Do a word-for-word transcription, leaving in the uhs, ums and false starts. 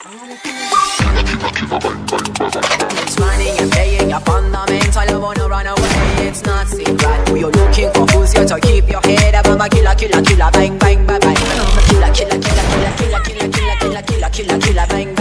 It's money you're paying, you're fundamental, you wanna run away. It's not secret. You're looking for fools here to keep your head up. I'm a killer, killer, killer, bang, bang, bye, bye. I'm a killer, killer, killer, killer, killer, killer, killer, killer, killer, killer, killer, bang.